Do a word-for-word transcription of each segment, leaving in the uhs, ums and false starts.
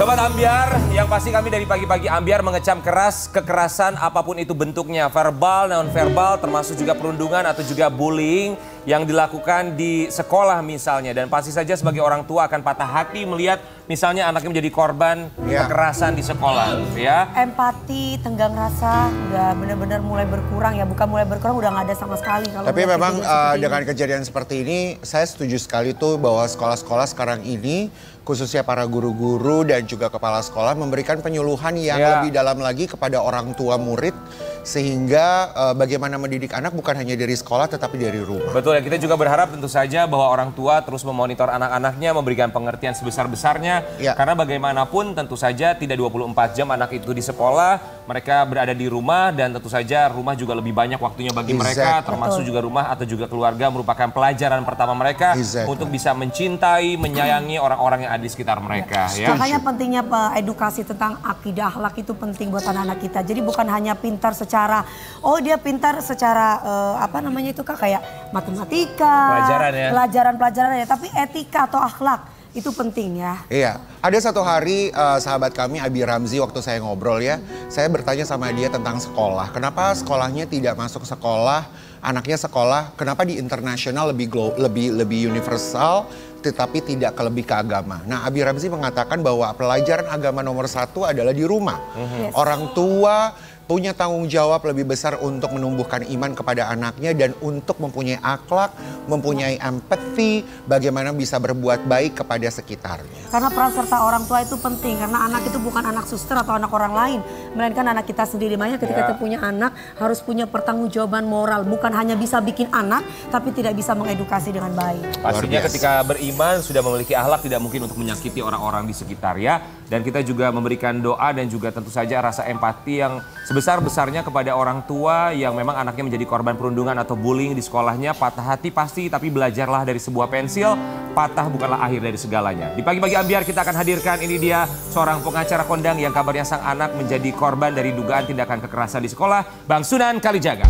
Sobat Ambyar, yang pasti kami dari pagi-pagi Ambyar mengecam keras kekerasan apapun itu bentuknya, verbal, non-verbal, termasuk juga perundungan atau juga bullying yang dilakukan di sekolah misalnya. Dan pasti saja sebagai orang tua akan patah hati melihat misalnya anaknya menjadi korban ya. kekerasan di sekolah. Ya. Empati, tenggang rasa udah benar-benar mulai berkurang ya, bukan mulai berkurang, udah nggak ada sama sekali. Kalau Tapi memang uh, dengan kejadian seperti ini, saya setuju sekali tuh bahwa sekolah-sekolah sekarang ini, khususnya para guru-guru dan juga kepala sekolah memberikan penyuluhan yang ya. lebih dalam lagi kepada orang tua murid, sehingga uh, bagaimana mendidik anak bukan hanya dari sekolah tetapi dari rumah. Betul, ya, kita juga berharap tentu saja bahwa orang tua terus memonitor anak-anaknya, memberikan pengertian sebesar-besarnya. Ya. Karena bagaimanapun tentu saja tidak dua puluh empat jam anak itu di sekolah, mereka berada di rumah dan tentu saja rumah juga lebih banyak waktunya bagi exactly. mereka, termasuk Betul. juga rumah atau juga keluarga merupakan pelajaran pertama mereka exactly. untuk bisa mencintai, menyayangi orang-orang yang ada di sekitar mereka. Ya. Ya. Makanya pentingnya edukasi tentang akidah akhlak itu penting buat anak-anak kita. Jadi bukan hanya pintar secara, oh dia pintar secara uh, apa namanya itu kak, kayak matematika, pelajaran ya, pelajaran-pelajaran ya, tapi etika atau akhlak itu penting ya. Iya, ada satu hari uh, sahabat kami Abi Ramzi waktu saya ngobrol ya, saya bertanya sama dia tentang sekolah. Kenapa sekolahnya tidak masuk sekolah, anaknya sekolah, kenapa di internasional lebih glow, lebih lebih universal, tetapi tidak ke lebih ke agama. Nah, Abi Ramzi mengatakan bahwa pelajaran agama nomor satu adalah di rumah. Mm-hmm. Orang tua punya tanggung jawab lebih besar untuk menumbuhkan iman kepada anaknya dan untuk mempunyai akhlak, mempunyai empati, bagaimana bisa berbuat baik kepada sekitarnya. Karena peran serta orang tua itu penting, karena anak itu bukan anak suster atau anak orang lain, melainkan anak kita sendiri. Makanya ketika ya. kita punya anak harus punya pertanggungjawaban moral, bukan hanya bisa bikin anak, tapi tidak bisa mengedukasi dengan baik. Pastinya ketika beriman sudah memiliki akhlak, tidak mungkin untuk menyakiti orang-orang di sekitar ya. Dan kita juga memberikan doa dan juga tentu saja rasa empati yang sebesar-besarnya kepada orang tua yang memang anaknya menjadi korban perundungan atau bullying di sekolahnya. Patah hati pasti, tapi belajarlah dari sebuah pensil, patah bukanlah akhir dari segalanya. Di pagi-pagi Ambyar kita akan hadirkan, ini dia seorang pengacara kondang yang kabarnya sang anak menjadi korban dari dugaan tindakan kekerasan di sekolah, Bang Sunan Kalijaga.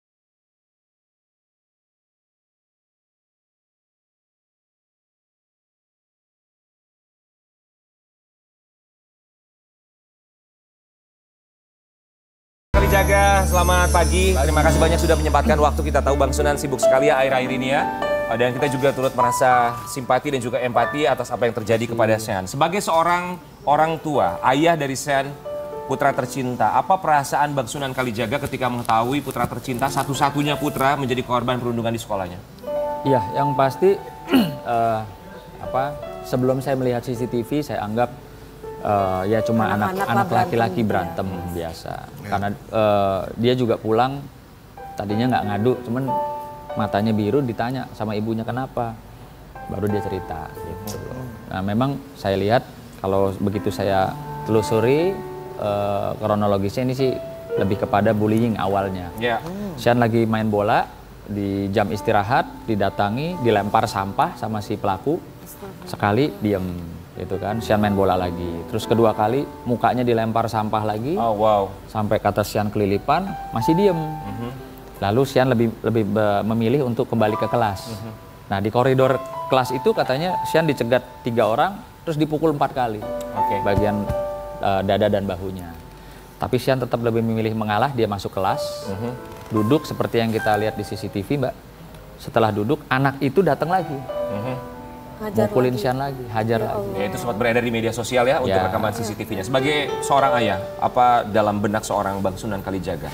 Jaga, selamat pagi. Terima kasih banyak sudah menyempatkan waktu. Kita tahu Bang Sunan sibuk sekali ya akhir-akhir ini ya. Dan kita juga turut merasa simpati dan juga empati atas apa yang terjadi kepada Sean. Sebagai seorang orang tua, ayah dari Sean, putra tercinta, apa perasaan Bang Sunan Kalijaga ketika mengetahui putra tercinta, satu-satunya putra menjadi korban perundungan di sekolahnya? Iya, yang pasti uh, apa? Sebelum saya melihat C C T V, saya anggap Uh, ya cuma anak-anak laki-laki berantem ya. biasa. Ya. Karena uh, dia juga pulang, tadinya nggak ngadu, cuman matanya biru, ditanya sama ibunya kenapa, baru dia cerita. Gitu. Nah memang saya lihat kalau begitu saya telusuri uh, kronologisnya ini sih lebih kepada bullying awalnya. Ya. Sean lagi main bola di jam istirahat, didatangi, dilempar sampah sama si pelaku, sekali diem. Gitu kan, Sean main bola lagi. Terus kedua kali mukanya dilempar sampah lagi. Oh wow. Sampai kata Sean kelilipan, masih diem. Mm-hmm. Lalu Sean lebih lebih memilih untuk kembali ke kelas. Mm-hmm. Nah di koridor kelas itu katanya Sean dicegat tiga orang, terus dipukul empat kali. Okay. Bagian uh, dada dan bahunya. Tapi Sean tetap lebih memilih mengalah, dia masuk kelas. Mm-hmm. Duduk seperti yang kita lihat di C C T V, Mbak. Setelah duduk, anak itu datang lagi. Mm-hmm. Mukulin Sean lagi, hajar ya lagi. Ya, itu sempat beredar di media sosial ya, ya. untuk rekaman C C T V-nya. Sebagai seorang ayah, apa dalam benak seorang Bang Sunan Kalijaga?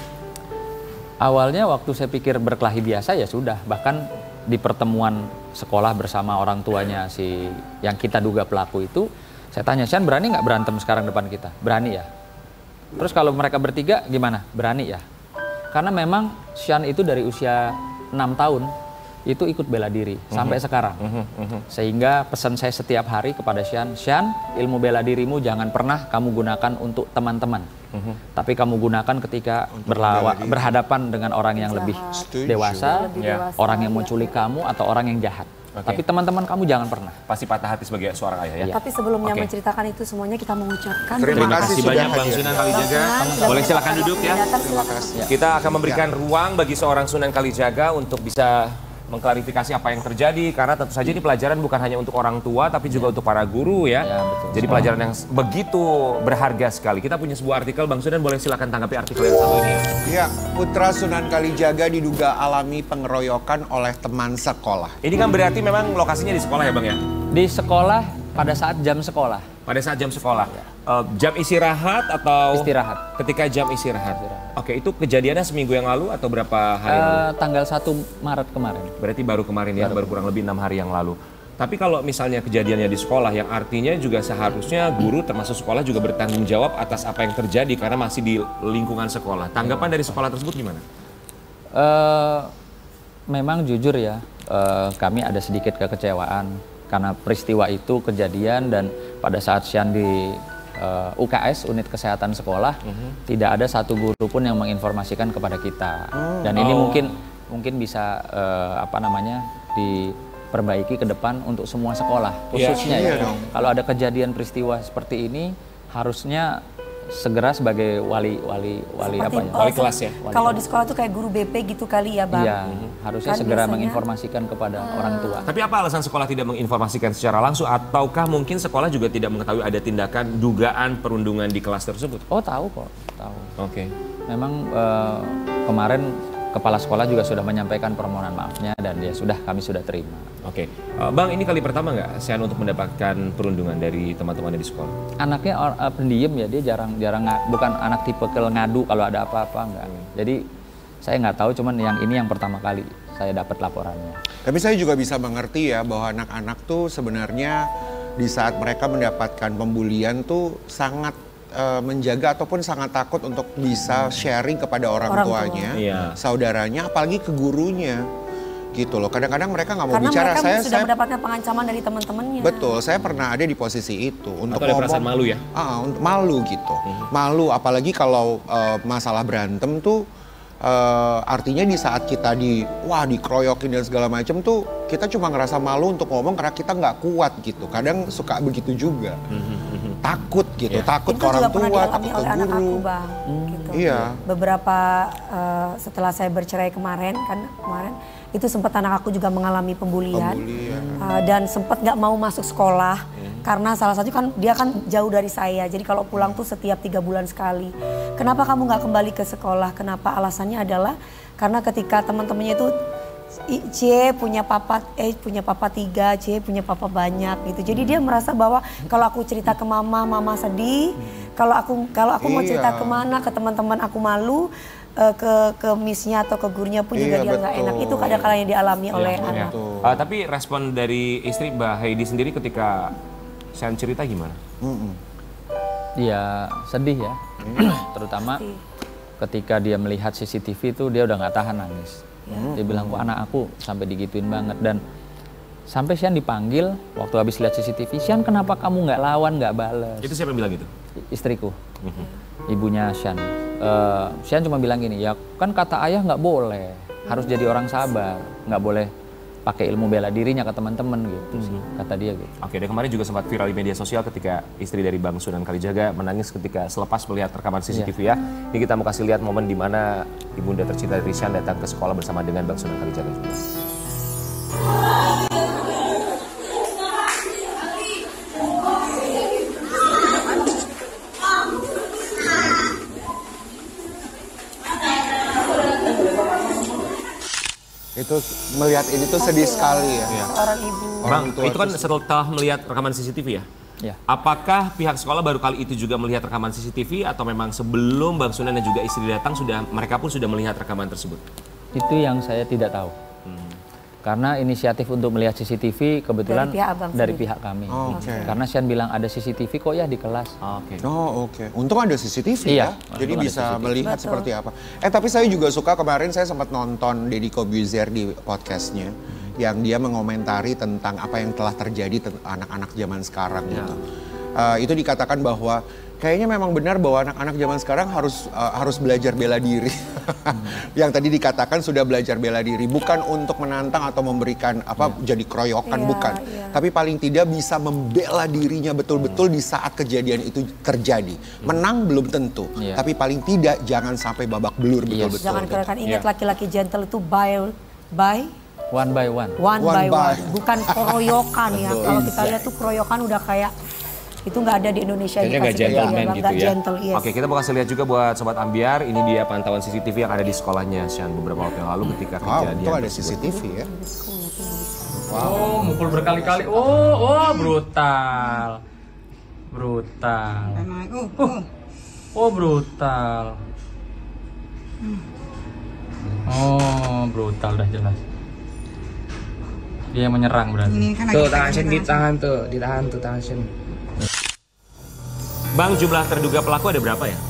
Awalnya waktu saya pikir berkelahi biasa ya sudah. Bahkan di pertemuan sekolah bersama orang tuanya si yang kita duga pelaku itu, saya tanya, Sean berani nggak berantem sekarang depan kita? Berani ya? Terus kalau mereka bertiga gimana? Berani ya? Karena memang Sean itu dari usia enam tahun, itu ikut bela diri mm-hmm. sampai sekarang. Mm-hmm. Sehingga pesan saya setiap hari kepada Sean, Sean, ilmu bela dirimu jangan pernah kamu gunakan untuk teman-teman. Mm-hmm. Tapi kamu gunakan ketika berlawa, berhadapan dengan orang yang lebih dewasa, lebih yeah. dewasa, orang yang menculik kamu atau orang yang jahat. Okay. Tapi teman-teman kamu jangan pernah. Pasti patah hati sebagai seorang ayah ya. ya. Tapi sebelumnya okay. menceritakan itu semuanya kita mengucapkan terima, terima kasih banyak Bang Sunan Kalijaga. Boleh silakan duduk ya. Terima kasih. Kita akan memberikan ruang bagi seorang Sunan Kalijaga untuk bisa mengklarifikasi apa yang terjadi karena tentu saja ini pelajaran bukan hanya untuk orang tua tapi juga untuk para guru ya. Ya, betul. Jadi pelajaran yang begitu berharga sekali. Kita punya sebuah artikel, Bang Sunan, boleh silakan tanggapi artikel yang satu ini ya. Ya, putra Sunan Kalijaga diduga alami pengeroyokan oleh teman sekolah. Ini kan berarti memang lokasinya di sekolah ya Bang ya? Di sekolah pada saat jam sekolah. Pada saat jam sekolah. Uh, jam istirahat atau? Istirahat. Ketika jam istirahat. Oke, itu kejadiannya seminggu yang lalu atau berapa hari yang lalu? Uh, tanggal satu Maret kemarin. Berarti baru kemarin ya, baru kurang lebih enam hari yang lalu. Tapi kalau misalnya kejadiannya di sekolah, yang artinya juga seharusnya guru termasuk sekolah juga bertanggung jawab atas apa yang terjadi karena masih di lingkungan sekolah. Tanggapan dari sekolah tersebut gimana? Uh, memang jujur ya, uh, kami ada sedikit kekecewaan karena peristiwa itu kejadian dan pada saat Sian di uh, U K S, unit kesehatan sekolah, uh-huh. tidak ada satu guru pun yang menginformasikan kepada kita. Oh. Dan ini oh. mungkin mungkin bisa uh, apa namanya diperbaiki ke depan untuk semua sekolah, khususnya yeah, ya. yeah, Kalau ada kejadian peristiwa seperti ini, harusnya segera sebagai wali wali wali Seperti, apa ya? Wali kelas ya. Wali Kalau kelas. di sekolah tuh kayak guru B P gitu kali ya Bang. Iya, harusnya Kan segera biasanya- menginformasikan kepada orang tua. Tapi apa alasan sekolah tidak menginformasikan secara langsung ataukah mungkin sekolah juga tidak mengetahui ada tindakan dugaan perundungan di kelas tersebut? Oh tahu kok, tahu. Oke. Memang eh, kemarin kepala sekolah juga sudah menyampaikan permohonan maafnya dan dia sudah kami sudah terima. Oke. Uh, Bang, ini kali pertama nggak Sian untuk mendapatkan perundungan dari teman-temannya di sekolah? Anaknya or, uh, pendiam ya, dia jarang jarang nga- bukan anak tipe ngadu kalau ada apa-apa enggak. Jadi saya nggak tahu, cuman yang ini yang pertama kali saya dapat laporannya. Tapi saya juga bisa mengerti ya bahwa anak-anak tuh sebenarnya di saat mereka mendapatkan pembulian tuh sangat uh, menjaga ataupun sangat takut untuk bisa sharing kepada orang, Orang tuanya, tua. Iya. saudaranya, apalagi ke gurunya. Gitu loh. Kadang-kadang mereka nggak mau Karena bicara. mereka Saya sudah saya mendapatkan pengancaman dari teman-temannya. betul, saya pernah ada di posisi itu untuk Atau ada perasaan malu ya? Ah, untuk malu gitu. Malu apalagi kalau uh, masalah berantem tuh uh, artinya di saat kita di wah dikeroyokin dan segala macam tuh kita cuma ngerasa malu untuk ngomong karena kita nggak kuat gitu. Kadang suka begitu juga. Takut gitu, Iya. takut Itu ke orang juga pernah tua, dialami takut ke oleh anak guru. aku Bang. Gitu. Iya. Beberapa uh, setelah saya bercerai kemarin kan kemarin itu sempat anak aku juga mengalami pembulian, Pembulian. Uh, dan sempat nggak mau masuk sekolah karena salah satu kan dia kan jauh dari saya. Jadi kalau pulang tuh setiap tiga bulan sekali. Kenapa kamu nggak kembali ke sekolah? Kenapa? Alasannya adalah karena ketika teman-temannya itu I- C punya papa, eh punya papa tiga, C punya papa banyak gitu. Jadi dia merasa bahwa kalau aku cerita ke mama, mama sedih. Kalau aku kalau aku mau Iya. cerita kemana ke teman-teman aku malu, eh, ke ke misnya atau ke gurunya pun juga Iya, dia nggak enak. betul. Itu kadang-kadang yang dialami oleh Iya, anak. Betul. Uh, tapi respon dari istri Mbak Heidi sendiri ketika Sian cerita gimana? Mm-mm. Dia sedih ya, terutama Sedih. ketika dia melihat C C T V itu dia udah nggak tahan nangis. Ya. Dia bilang, kok anak aku sampai digituin banget. Dan sampai Sian dipanggil waktu habis lihat C C T V, Sian kenapa kamu nggak lawan, nggak bales? Itu siapa yang bilang gitu? I- Istriku, ibunya Sian. Eh, Sian cuma bilang gini, ya kan kata ayah nggak boleh, harus jadi orang sabar, nggak boleh pakai ilmu bela dirinya ke teman-teman gitu sih, kata dia gitu. Oke, dan kemarin juga sempat viral di media sosial ketika istri dari Bang Sunan Kalijaga menangis ketika selepas melihat rekaman C C T V ya. Ini kita mau kasih lihat momen di mana ibunda tercinta dari Sian datang ke sekolah bersama dengan Bang Sunan Kalijaga juga. Itu melihat ini tuh sedih sekali ya. Iya. Orang ibu. Orang Bang, tua itu kan tuh- setelah melihat rekaman C C T V ya? Ya. Apakah pihak sekolah baru kali itu juga melihat rekaman C C T V atau memang sebelum Bang Sunan dan juga istri datang sudah mereka pun sudah melihat rekaman tersebut? Itu yang saya tidak tahu. Karena inisiatif untuk melihat C C T V kebetulan Dari pihak abang dari sendiri. pihak kami. Oh, oke. Karena Sian bilang ada C C T V kok ya di kelas. Oke. Oh oke, untung ada C C T V Iya, ya, jadi untung ada bisa C C T V. melihat Betul. seperti apa. Eh tapi saya juga suka kemarin saya sempat nonton Deddy Kobuzier di podcastnya, yang dia mengomentari tentang apa yang telah terjadi tentang anak-anak zaman sekarang gitu. Eh, itu dikatakan bahwa kayaknya memang benar bahwa anak-anak zaman sekarang harus eh, harus belajar bela diri. Yang tadi dikatakan sudah belajar bela diri, bukan untuk menantang atau memberikan apa jadi keroyokan, Iya, bukan. iya. Tapi paling tidak bisa membela dirinya betul-betul di saat kejadian itu terjadi. Menang belum tentu, Iya. tapi paling tidak jangan sampai babak belur Iya. betul-betul. Jangan kerakan ingat Iya. laki-laki gentle itu by by One by one. One, One by, by. one, bukan keroyokan ya. Betul. Kalau kita lihat tuh keroyokan udah kayak itu nggak ada di Indonesia. Kayaknya nggak dikasih gentleman kayak gitu nggak ya. gentle, yes. Oke, kita mau kasih lihat juga buat Sobat Ambiar. Ini dia pantauan C C T V yang ada di sekolahnya Shan beberapa waktu yang lalu ketika Wow, kejadian. itu ada C tersebut. C T V ya. Oh, mukul berkali-kali. Oh, oh, brutal. Brutal. Oh, oh brutal. Oh, brutal dah jelas. Dia menyerang berarti. Tuh tangan Shen ditahan tuh, ditahan tuh tangan Shen. Bang, jumlah terduga pelaku ada berapa ya?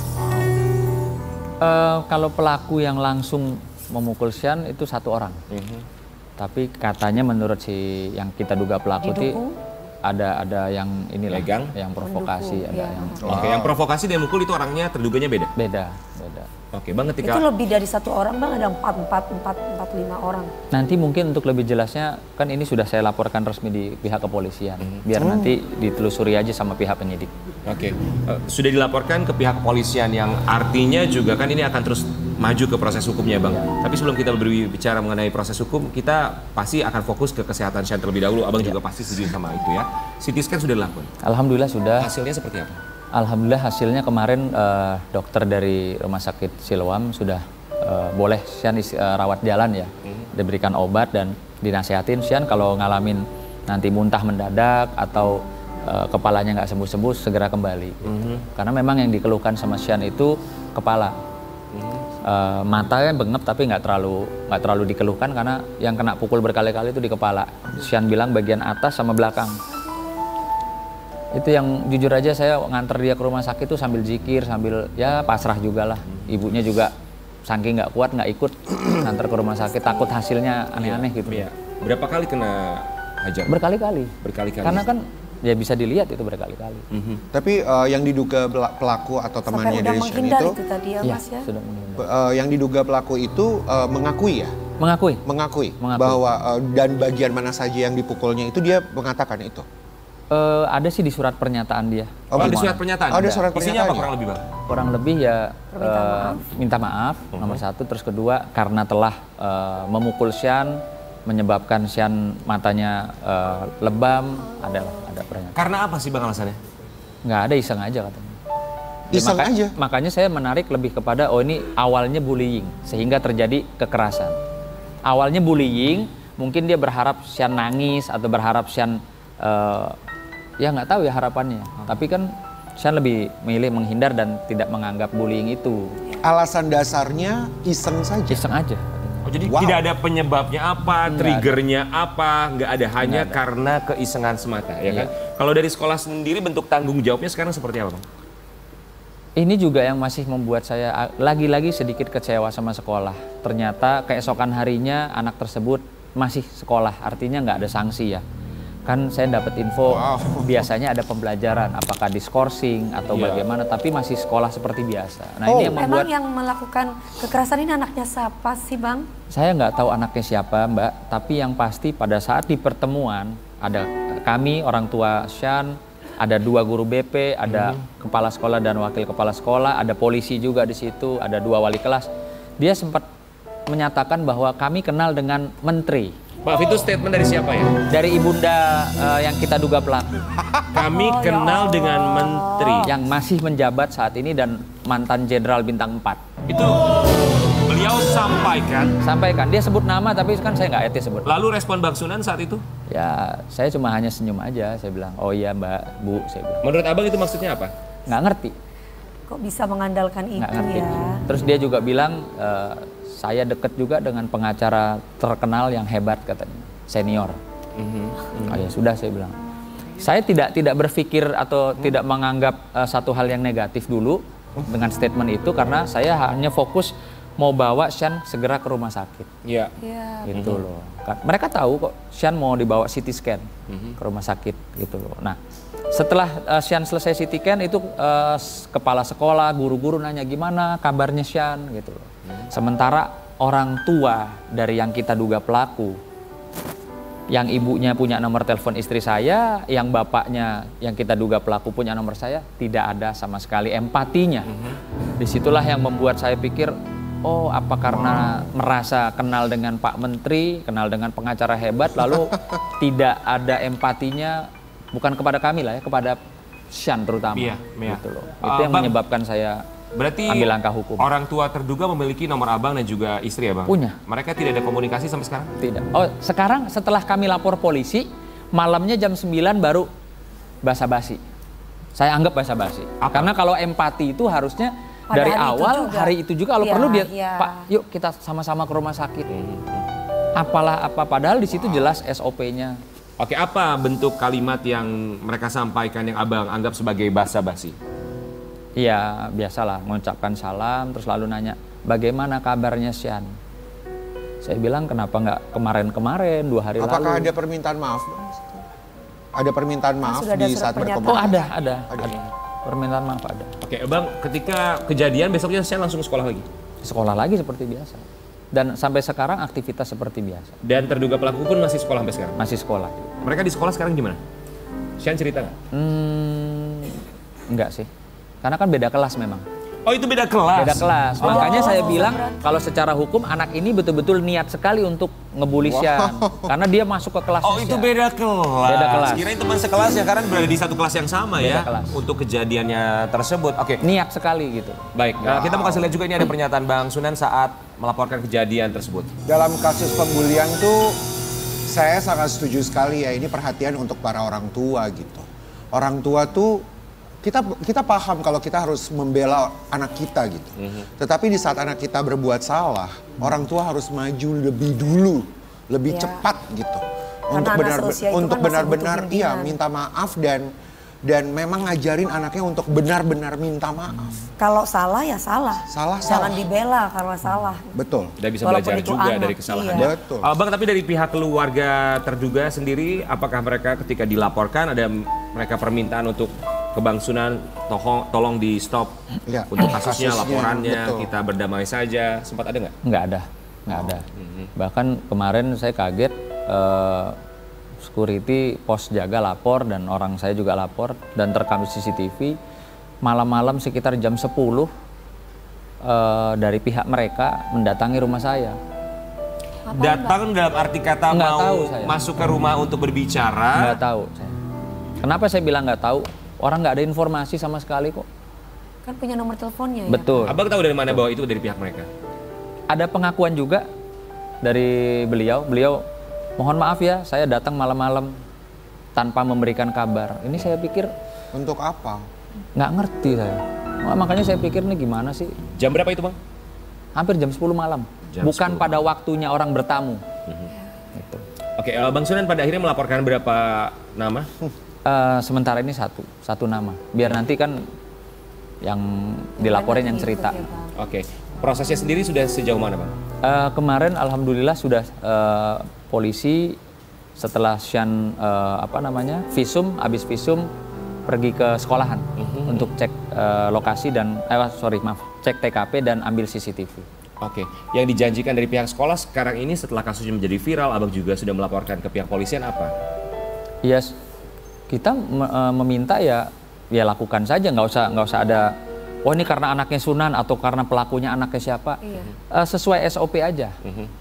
Eh, kalau pelaku yang langsung memukul Shan itu satu orang. Tapi katanya menurut si yang kita duga pelaku itu Didukung? ada ada yang inilah, Legang? yang provokasi, Mendukung, ada ya. yang Oke, yang provokasi dan mukul itu orangnya terduganya beda. beda, beda. Oke, Bang, ketika Itu lebih dari satu orang bang, ada empat, empat, empat, empat, lima orang. Nanti mungkin untuk lebih jelasnya kan ini sudah saya laporkan resmi di pihak kepolisian. Biar nanti ditelusuri aja sama pihak penyidik. Oke, Eh, sudah dilaporkan ke pihak kepolisian yang artinya juga kan ini akan terus maju ke proses hukumnya, Bang. Tapi sebelum kita berbicara mengenai proses hukum, kita pasti akan fokus ke kesehatan Shan terlebih dahulu. Abang juga pasti setuju sama itu ya. C T scan sudah dilakukan. Alhamdulillah sudah. Hasilnya seperti apa? Alhamdulillah hasilnya kemarin eh, dokter dari Rumah Sakit Siloam sudah eh, boleh Shan is- eh, rawat jalan ya. Diberikan obat dan dinasihatin Shan kalau ngalamin nanti muntah mendadak atau eh, kepalanya nggak sembuh-sembuh segera kembali. Karena memang yang dikeluhkan sama Shan itu kepala. Eh, matanya bengep tapi nggak terlalu nggak terlalu dikeluhkan karena yang kena pukul berkali-kali itu di kepala. Shan bilang bagian atas sama belakang. Itu yang jujur aja saya nganter dia ke rumah sakit tuh sambil zikir, sambil ya pasrah juga lah. Ibunya juga saking nggak kuat nggak ikut nganter ke rumah sakit, takut hasilnya aneh-aneh gitu. Iya. Berapa kali kena hajar? Berkali-kali. Berkali-kali. Karena kan ya bisa dilihat itu berkali-kali. Tapi eh, yang diduga pela- pelaku atau Sampai temannya udah dari Shan menghindar itu, itu tadi ya Iya, mas ya. sudah menghindar. eh, yang diduga pelaku itu eh, mengakui ya, Mengakui. mengakui, Mengakui. bahwa eh, dan bagian mana saja yang dipukulnya itu dia mengatakan itu. Eh, ada sih di surat pernyataan dia. Oh, di betul. surat pernyataan? Oh, ada surat Isinya apa pernyataannya? kurang lebih, Bang? Kurang lebih ya Permintaan eh, maaf. minta maaf nomor satu, terus kedua karena telah eh, memukul Shan menyebabkan Shan matanya eh, lebam, ada ada pernyataan. Karena apa sih, Bang, alasannya? Nggak ada, iseng aja katanya. Ya, Iseng maka- aja? Makanya saya menarik lebih kepada oh ini awalnya bullying sehingga terjadi kekerasan. Awalnya bullying, mungkin dia berharap Shan nangis atau berharap Shan eh, ya nggak tahu ya harapannya. Tapi kan Shan lebih milih menghindar dan tidak menganggap bullying itu. Alasan dasarnya iseng saja. Iseng aja. Oh, jadi Wow. tidak ada penyebabnya apa, Nggak triggernya apa, nggak ada, hanya Nggak ada. karena keisengan semata, ya Iya. kan? Kalau dari sekolah sendiri bentuk tanggung jawabnya sekarang seperti apa, Bang? Ini juga yang masih membuat saya a- lagi-lagi sedikit kecewa sama sekolah. Ternyata keesokan harinya anak tersebut masih sekolah, artinya nggak ada sanksi ya. Kan saya dapat info Wow. biasanya ada pembelajaran, apakah diskorsing atau Iya. bagaimana, tapi masih sekolah seperti biasa. Nah Oh. ini yang membuat Emang yang melakukan kekerasan ini anaknya siapa sih bang? saya nggak tahu anaknya siapa Mbak, tapi yang pasti pada saat di pertemuan ada kami orang tua Shan, ada dua guru B P, ada kepala sekolah dan wakil kepala sekolah, ada polisi juga di situ, ada dua wali kelas. Dia sempat menyatakan bahwa kami kenal dengan menteri. Maaf, itu statement dari siapa ya? Dari ibunda eh, yang kita duga pelaku, Kami Oh, ya kenal Allah. dengan menteri. yang masih menjabat saat ini dan mantan jenderal bintang empat. Itu beliau sampaikan. Sampaikan, dia sebut nama tapi kan saya nggak etis sebut. Lalu respon Bang Sunan saat itu? Ya, saya cuma hanya senyum aja, saya bilang, oh iya Mbak, Bu, saya bilang. Menurut Abang itu maksudnya apa? Nggak ngerti, Kok bisa mengandalkan itu nggak ngerti. ya? Terus dia juga bilang, e, saya deket juga dengan pengacara terkenal yang hebat katanya, senior. Oh ya sudah, saya bilang. Saya tidak tidak berpikir atau tidak menganggap eh, satu hal yang negatif dulu dengan statement itu karena saya hanya fokus mau bawa Shan segera ke rumah sakit. Iya. Iya. Gitu loh. Kan mereka tahu kok Shan mau dibawa C T scan ke rumah sakit gitu loh. Nah, setelah uh, Shan selesai C T scan itu uh, s- kepala sekolah, guru-guru nanya gimana kabarnya Shan gitu loh. Sementara orang tua dari yang kita duga pelaku, yang ibunya punya nomor telepon istri saya, yang bapaknya yang kita duga pelaku punya nomor saya, tidak ada sama sekali empatinya. Disitulah yang membuat saya pikir, oh apa karena merasa kenal dengan Pak Menteri, kenal dengan pengacara hebat, lalu tidak ada empatinya, bukan kepada kami lah ya, kepada Sean terutama. Iya, iya. Gitu loh. Uh, Itu yang Bang, menyebabkan saya berarti ambil langkah hukum. Orang tua terduga memiliki nomor abang dan juga istri ya bang? Punya. Mereka tidak ada komunikasi sampai sekarang? Tidak. Oh sekarang setelah kami lapor polisi, malamnya jam sembilan baru basa-basi. Saya anggap basa-basi. Karena kalau empati itu harusnya Pada dari hari itu awal juga. hari itu juga kalau Iya, perlu dia, iya. Pak, yuk kita sama-sama ke rumah sakit. Apalah apa, padahal di situ jelas S O P-nya. Oke, apa bentuk kalimat yang mereka sampaikan yang abang anggap sebagai basa-basi? Iya, biasalah mengucapkan salam, terus lalu nanya, bagaimana kabarnya Sean? Saya bilang, kenapa nggak kemarin-kemarin, dua hari Apakah lalu? ada permintaan maaf? Bang? Ada permintaan maaf sudah ada di surat saat pernyataan. Oh berkomunikasi? ada, ada, Ada. ada. Permintaan maaf ada. Oke, bang, ketika kejadian besoknya Sean langsung sekolah lagi? Sekolah lagi seperti biasa. Dan sampai sekarang aktivitas seperti biasa. Dan terduga pelaku pun masih sekolah sampai sekarang? Masih sekolah. Mereka di sekolah sekarang gimana? Sean cerita nggak? Hmm, enggak sih. Karena kan beda kelas memang. Oh itu beda kelas? Beda kelas. Oh, Makanya saya bilang berarti. kalau secara hukum anak ini betul-betul niat sekali untuk ngebully Sean. Karena dia masuk ke kelas. Oh itu beda kelas. Beda kelas. Kirain teman sekelasnya karena berada di satu kelas yang sama Beda ya. kelas. Untuk kejadiannya tersebut. Oke. Niat sekali gitu. Baik, nah, kita mau kasih lihat juga ini ada pernyataan Bang Sunan saat melaporkan kejadian tersebut. Dalam kasus pembulian tuh saya sangat setuju sekali ya, ini perhatian untuk para orang tua gitu. Orang tua tuh kita kita paham kalau kita harus membela anak kita gitu. Mm-hmm. Tetapi di saat anak kita berbuat salah, mm-hmm. orang tua harus maju lebih dulu, lebih Ya. cepat gitu. Karena untuk anak benar seusia itu untuk kan masih benar-benar butuh iya bimbingan. minta maaf dan dan memang ngajarin anaknya untuk benar-benar minta maaf. Kalau salah ya salah. Salah, Jangan salah. dibela karena salah. Betul. Dan bisa Walaupun belajar itu juga anak, dari kesalahannya. iya. Betul. Uh, bang, tapi dari pihak keluarga terduga sendiri, apakah mereka ketika dilaporkan ada mereka permintaan untuk ke Bang Sunan, tolong, tolong di stop Ya. untuk kasusnya, Kasusnya, laporannya, betul. kita berdamai saja. Sempat ada nggak? Nggak ada, nggak ada. Bahkan kemarin saya kaget, eh, security pos jaga lapor dan orang saya juga lapor dan terekam C C T V. Malam-malam sekitar jam sepuluh eh, dari pihak mereka mendatangi rumah saya. Datang dalam arti kata Nggak mau tahu saya. masuk ke rumah untuk berbicara. Nggak tahu saya. Kenapa saya bilang nggak tahu? Orang nggak ada informasi sama sekali kok. Kan punya nomor teleponnya ya. Betul. Abang tahu dari mana bahwa itu dari pihak mereka? Ada pengakuan juga dari beliau. Beliau mohon maaf ya, saya datang malam-malam tanpa memberikan kabar. Ini saya pikir Untuk apa? nggak ngerti saya. Wah, makanya saya pikir ini gimana sih? Jam berapa itu bang? Hampir jam sepuluh malam. Jam Bukan sepuluh. pada waktunya orang bertamu. Gitu. Oke, uh, Bang Sunan pada akhirnya melaporkan berapa nama? Eh, sementara ini satu, satu nama. Biar nanti kan yang dilaporin yang cerita. Ikut ya, Bang. Oke, prosesnya sendiri sudah sejauh mana bang? Eh, kemarin alhamdulillah sudah eh, polisi setelah Sean eh, apa namanya visum, habis visum pergi ke sekolahan untuk cek eh, lokasi dan eh, sorry maaf cek T K P dan ambil C C T V. Oke, yang dijanjikan dari pihak sekolah sekarang ini setelah kasusnya menjadi viral, abang juga sudah melaporkan ke pihak polisian apa? Yes, kita me- eh, meminta ya ya lakukan saja, nggak usah nggak usah ada oh ini karena anaknya Sunan atau karena pelakunya anaknya siapa. Iya. Eh, sesuai S O P aja.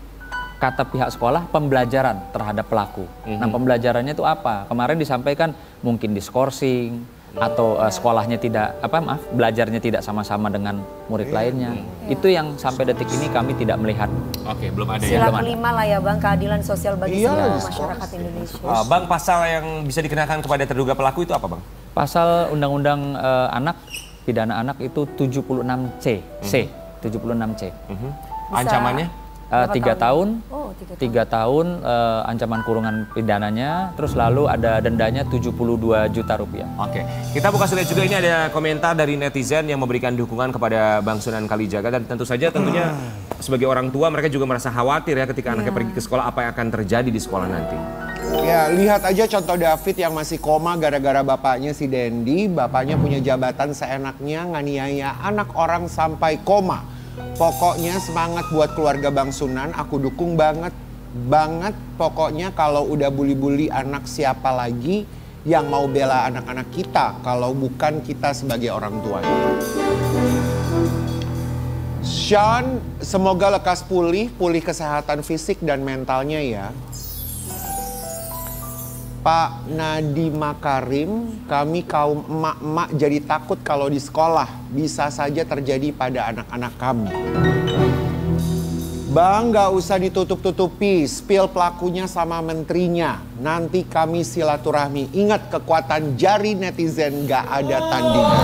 Kata pihak sekolah pembelajaran terhadap pelaku. Nah pembelajarannya itu apa? Kemarin disampaikan mungkin diskorsing atau eh, sekolahnya tidak apa maaf belajarnya tidak sama-sama dengan murid lainnya. Itu yang sampai detik ini kami tidak melihat. Oke, belum ada ya. Sila belum ada. kelima lah ya Bang, keadilan sosial bagi Iya, seluruh di masyarakat sekolah. Indonesia. Uh, bang, pasal yang bisa dikenakan kepada terduga pelaku itu apa bang? Pasal Undang-Undang eh, Anak pidana anak itu tujuh puluh enam C, C tujuh puluh enam C. Mhm. Bisa- Ancamannya? Eh, Berapa tiga tahun? tahun, Oh, tiga tahun. tiga tahun eh, ancaman kurungan pidananya, terus lalu ada dendanya tujuh puluh dua juta rupiah. Oke, kita buka lihat juga ini ada komentar dari netizen yang memberikan dukungan kepada Bang Sunan Kalijaga dan tentu saja tentunya sebagai orang tua mereka juga merasa khawatir ya ketika anaknya pergi ke sekolah apa yang akan terjadi di sekolah nanti. Ya, lihat aja contoh David yang masih koma gara-gara bapaknya si Dendi. Bapaknya punya jabatan seenaknya nganiaya anak orang sampai koma. Pokoknya semangat buat keluarga Bang Sunan, aku dukung banget, banget. Pokoknya kalau udah bully-bully anak siapa lagi yang mau bela anak-anak kita kalau bukan kita sebagai orang tuanya. Sean, semoga lekas pulih, pulih kesehatan fisik dan mentalnya ya. Pak Nadi Makarim, kami kaum emak-emak jadi takut kalau di sekolah. Bisa saja terjadi pada anak-anak kami. Bang, gak usah ditutup-tutupi, spill pelakunya sama menterinya. Nanti kami silaturahmi. Ingat kekuatan jari netizen gak ada tandingan.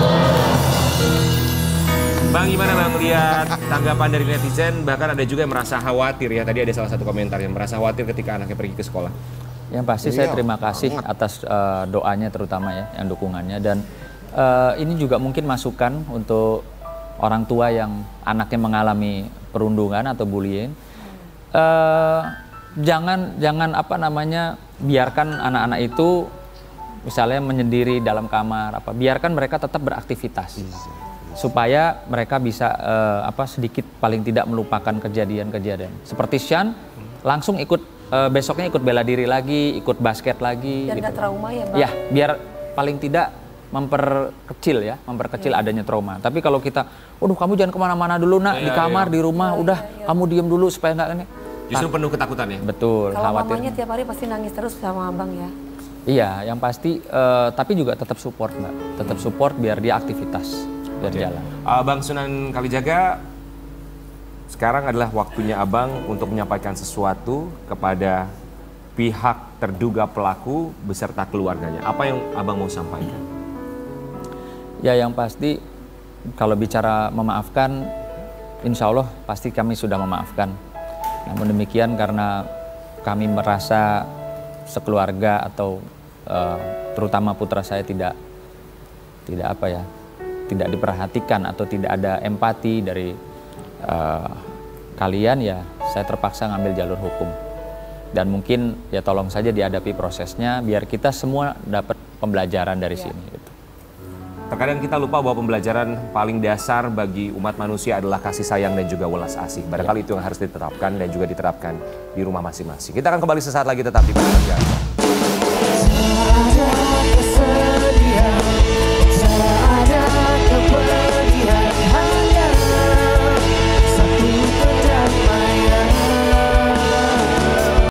Bang, gimana Bang lihat tanggapan dari netizen? Bahkan ada juga yang merasa khawatir ya. Tadi ada salah satu komentar yang merasa khawatir ketika anaknya pergi ke sekolah. Yang pasti Iya, saya terima kasih banget. atas uh, doanya terutama ya, yang dukungannya. Dan uh, ini juga mungkin masukan untuk orang tua yang anaknya mengalami perundungan atau bullying. Uh, jangan jangan apa namanya biarkan anak-anak itu misalnya menyendiri dalam kamar apa. Biarkan mereka tetap beraktivitas. Supaya mereka bisa uh, apa sedikit paling tidak melupakan kejadian-kejadian. Seperti Sean langsung ikut uh, besoknya ikut bela diri lagi, ikut basket lagi. Dan gitu. gak trauma ya Bang? Ya, biar paling tidak memperkecil ya, memperkecil Ya. adanya trauma. Tapi kalau kita, waduh kamu jangan kemana-mana dulu nak, Ya, di kamar, ya. di rumah, Ya, udah ya, ya. kamu diem dulu supaya nggak ini. Justru penuh ketakutan ya? Betul, Kalau khawatir. mamanya tiap hari pasti nangis terus sama abang ya? Iya, yang pasti, eh, tapi juga tetap support mbak, tetap support biar dia aktivitas, biar Oke. jalan. Uh, Bang Sunan Kalijaga, sekarang adalah waktunya Abang untuk menyampaikan sesuatu kepada pihak terduga pelaku beserta keluarganya. Apa yang Abang mau sampaikan? Ya yang pasti kalau bicara memaafkan, insya Allah pasti kami sudah memaafkan. Namun demikian karena kami merasa sekeluarga atau uh, terutama putra saya tidak tidak apa ya, tidak diperhatikan atau tidak ada empati dari uh, kalian, ya saya terpaksa ngambil jalur hukum. Dan mungkin ya tolong saja dihadapi prosesnya biar kita semua dapat pembelajaran dari Ya. sini. Gitu. Terkadang kita lupa bahwa pembelajaran paling dasar bagi umat manusia adalah kasih sayang dan juga welas asih. Barangkali itu yang harus ditetapkan dan juga diterapkan di rumah masing-masing. Kita akan kembali sesaat lagi tetap di Pagi Pertiwi.